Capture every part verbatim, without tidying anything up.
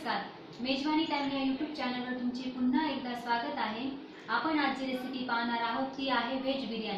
नमस्कार, मेजवानी टाइम या यूट्यूब चॅनलवर तुमचे पुन्हा एकदा स्वागत आहे। आपण आज जी रेसिपी पाहणार आहोत ती आहे व्हेज बिर्याणी।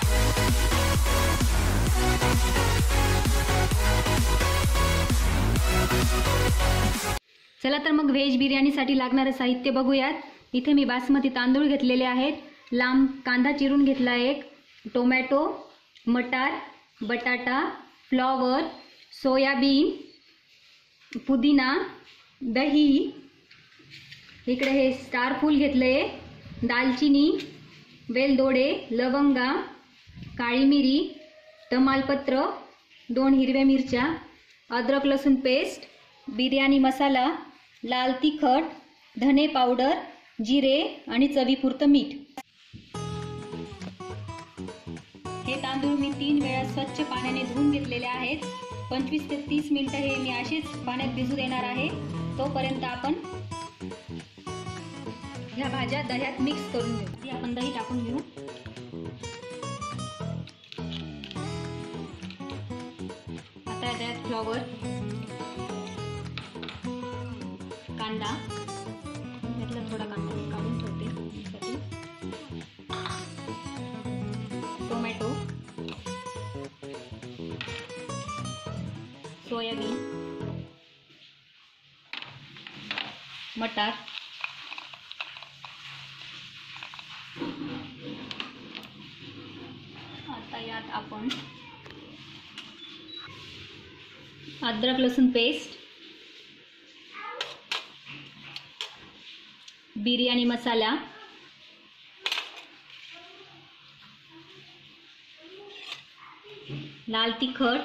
चला तर मग व्हेज बिर्याणीसाठी लागणारे साहित्य बघूयात। इथे मी बासमती तांदूळ घेतलेले आहेत, लांब कांदा चिरून घेतला एक, टोमॅटो, मटार, बटाटा, फ्लॉवर, सोयाबीन, पुदिना, दही, इकडे हे स्टार फूल घेतले, दालचिनी, वेलदोडे, लवंगा, काळी मिरी, तमालपत्र, दोन हिरव्या मिरच्या, अद्रक लसूण पेस्ट, बिर्याणी मसाला, लाल तिखट, धने पावडर, जिरे आणि चवीपुरतं मीठ। हे तांदूळ मी तीन वेळा स्वच्छ पाण्याने धुवून घेतलेले आहेत। पंचवीस ते तीस मिनिटं हे मी असेच पाण्यात भिजू देणार आहे। तोपर्यंत आपण ह्या भाज्या दह्यात मिक्स करून घेऊ। ती आपण दही टाकून घेऊ। आता त्यात फ्लॉवर, कांदा, यातला थोडा कांदा मी काढून ठेवते साठी, टोमॅटो, सोयाबीन, मटार, आता यात आपण अद्रक लसूण पेस्ट, बिर्याणी मसाला, लाल तिखट,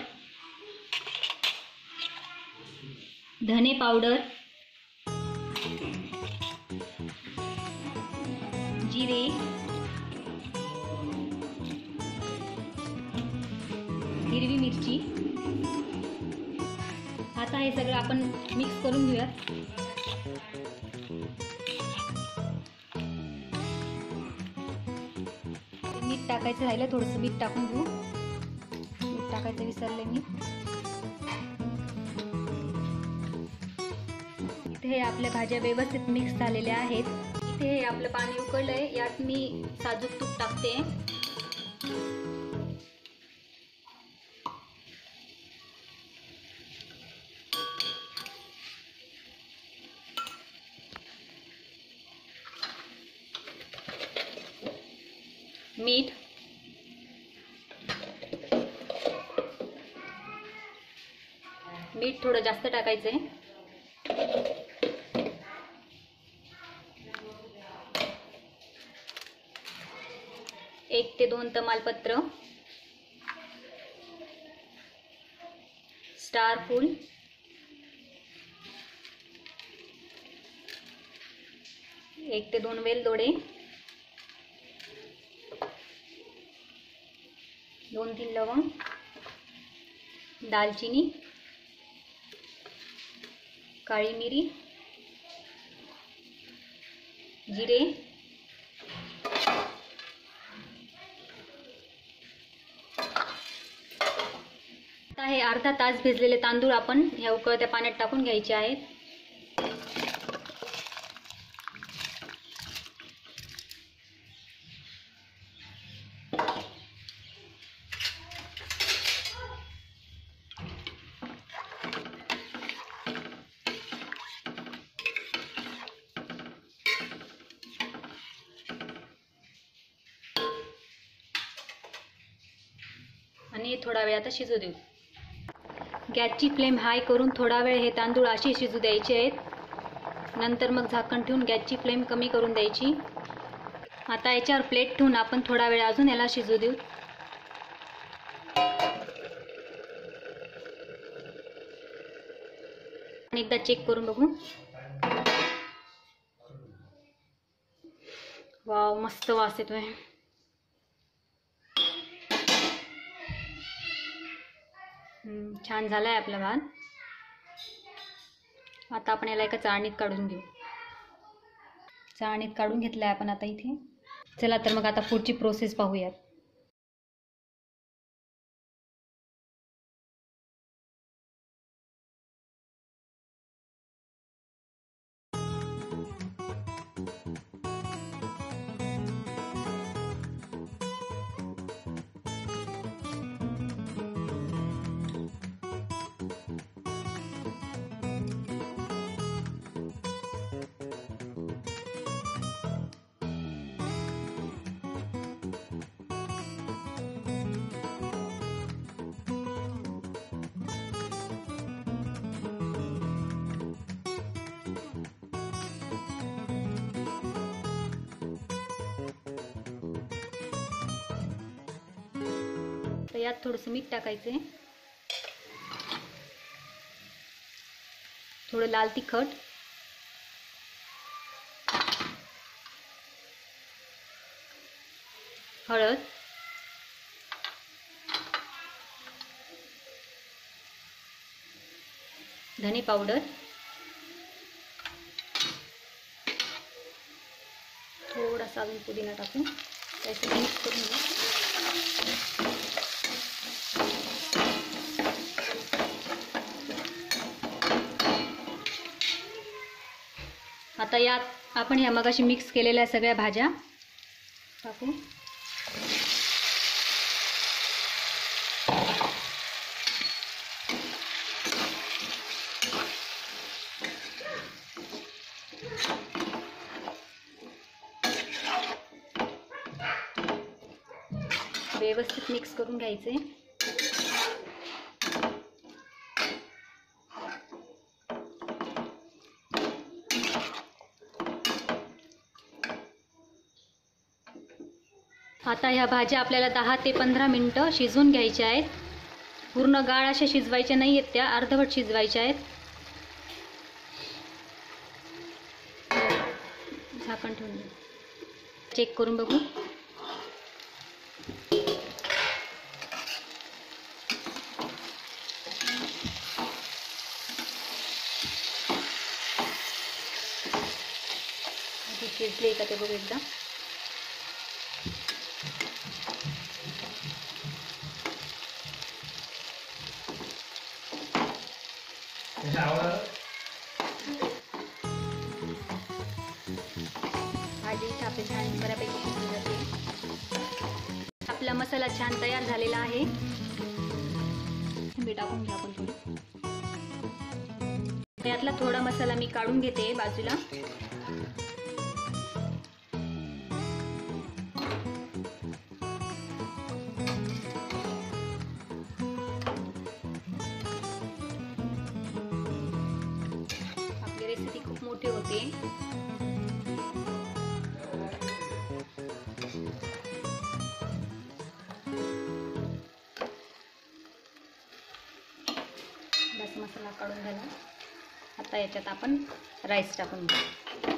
धने पावडर, जिरे, हिरवी मिरची। आता हे सगळं आपण मिक्स करून घेऊया। मीठ टाकायचं राहिलं, थोडंसं मीठ टाकून घेऊ। मीठ टाकायचं विसरले मी। इथे हे आपल्या भाज्या व्यवस्थित मिक्स झालेल्या आहेत। इथे हे आपलं पाणी उकळलंय, यात मी साजूक तूप टाकते। मीठ, मीठ थोडं जास्त टाकायचंय। एक ते दोन तमालपत्र, स्टार फूल, एक ते दोन वेलदोडे, दोन तीन लवंग, दालचिनी, काळी मिरी, जिरे, आता हे अर्धा तास भिजलेले तांदूळ आपण ह्या उकळत्या पाण्यात टाकून घ्यायचे आहेत। आणि थोडा वेळ आता शिजू देऊ। गॅसची फ्लेम हाय करून थोडा वेळ हे तांदूळ असे शिजू द्यायचे आहेत। नंतर मग झाकण ठेवून गॅसची फ्लेम कमी करून द्यायची। आता याच्यावर प्लेट ठेवून आपण थोडा वेळ अजून याला शिजू देऊ। आणि एकदा चेक करून बघू। वाव, मस्त वास येतोय। छान झालाय आपला भात। आता आपण याला एका चाळणीत काढून घेऊ। चाळणीत काढून घेतलाय आपण आता इथे। चला तर मग आता पुढची प्रोसेस पाहूयात। तर यात थोडंसं मीठ टाकायचं आहे, थोडं लाल तिखट, हळद, धने पावडर, थोडासा अजून पुदिना टाकून त्याचं मिक्स करून घेऊ. आता यात आपण ह्या मगाशी मिक्स केलेल्या सगळ्या भाज्या टाकू. व्यवस्थित मिक्स करून घ्यायचे. आता ह्या भाज्या आपल्याला दहा ते पंधरा मिनटं शिजवून घ्यायच्या आहेत. पूर्ण गाळ अशा शिजवायच्या नाही आहेत, त्या अर्धवट शिजवायच्या आहेत. झाकण ठेवून चेक करून बघू. शिजले का ते बघू एकदा. भाजी आपली छान बऱ्यापैकी शिजली जाते. आपला मसाला छान तयार झालेला आहे. मी टाकून घ्या आपण थोडी. यातला थोडा मसाला मी काढून घेते बाजूला. आपली रेसिपी खूप मोठी होते. बस मसाला काढून झाला. आता याच्यात आपण राईस टाकून घेऊ.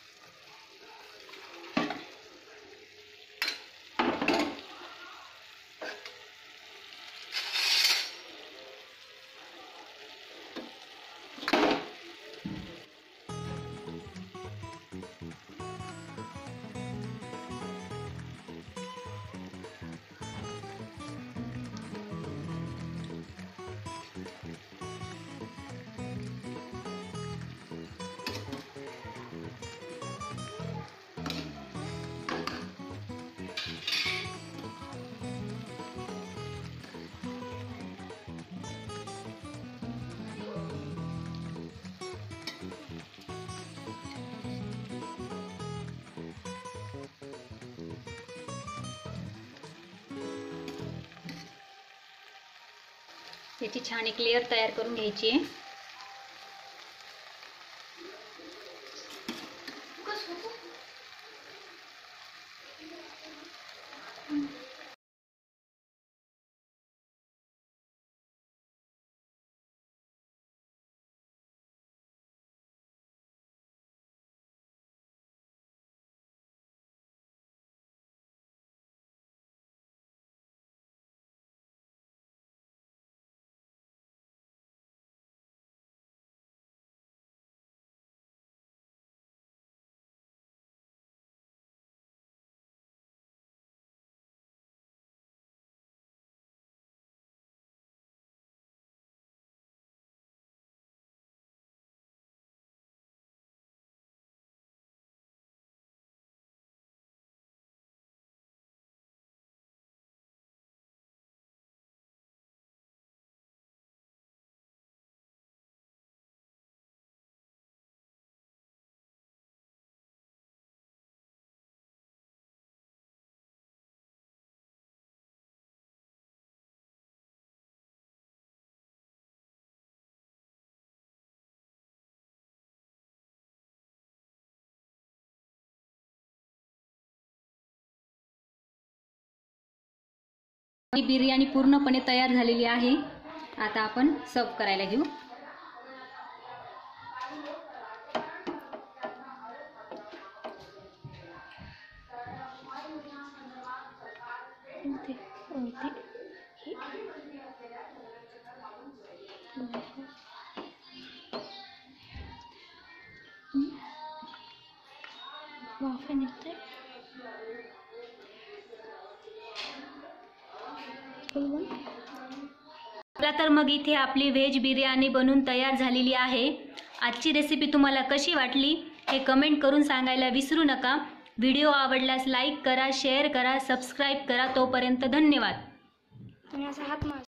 याची छान एक लेयर तयार करून घ्यायची आहे. ही बिर्याणी पूर्णपणे तयार झालेली आहे. आता आपण सर्व करायला घेऊ. वाफे निघते. चला तर मग इथे आपली व्हेज बिर्याणी बनून तयार झालेली आहे. आजची रेसिपी तुम्हाला कशी वाटली हे कमेंट करून सांगायला विसरू नका. व्हिडिओ आवडल्यास लाईक करा, शेअर करा, सबस्क्राईब करा. तोपर्यंत धन्यवाद. आणि असा हात मार.